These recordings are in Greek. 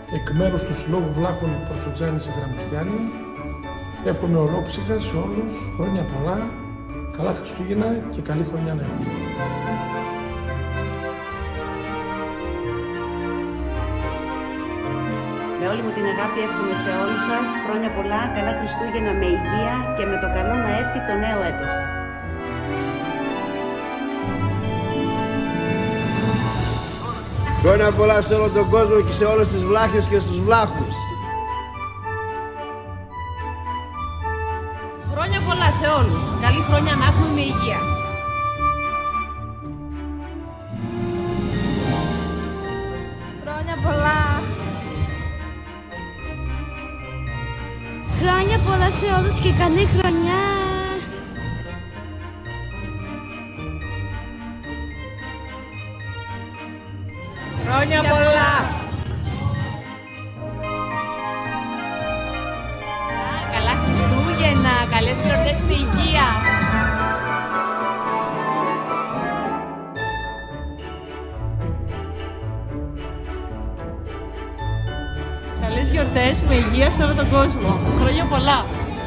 εκ μέρους του Συλλόγου Βλάχων προς Οτσάνη Γραμμουστιάνη, εύχομαι ολόψυχα σε όλους χρόνια πολλά, καλά Χριστούγεννα και καλή χρονιά να έχουμε. Με όλη μου την αγάπη εύχομαι σε όλους σας χρόνια πολλά, καλά Χριστούγεννα με υγεία και με το καλό να έρθει το νέο έτος. Χρόνια πολλά σε όλο τον κόσμο και σε όλες τις βλάχες και στους βλάχους. Χρόνια πολλά σε όλους. Καλή χρονιά να έχουμε με υγεία. Χρόνια πολλά. Χρόνια πολλά σε όλους και καλή χρονιά. Χρόνια πολλά. Καλά Χριστούγεννα, καλές γιορτές με υγεία. Καλές γιορτές με υγεία σε όλο τον κόσμο. Χρόνια πολλά.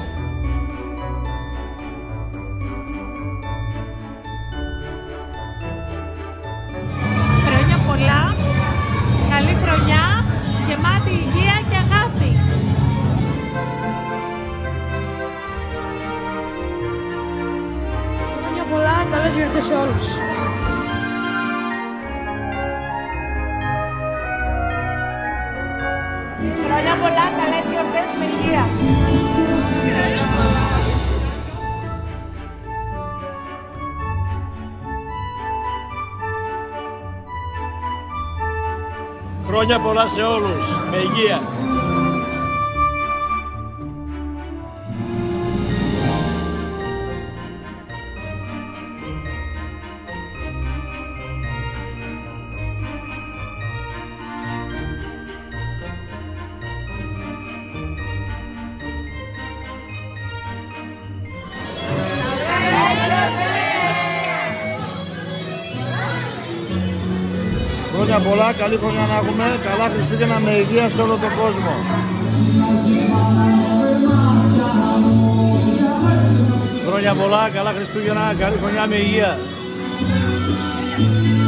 Χρόνια πολλά. Καλή χρονιά, γεμάτη υγεία και αγάπη. Χρόνια πολλά, καλές γιορτές σε όλους. Χρόνια πολλά, καλές γιορτές με υγεία. Χρόνια πολλά. Χρόνια πολλά σε όλους, με υγεία. Χρόνια πολλά, καλή χρονιά να έχουμε, καλά Χριστούγεννα με υγεία σε όλο τον κόσμο. Χρόνια πολλά, καλά Χριστούγεννα, καλή χρονιά με υγεία.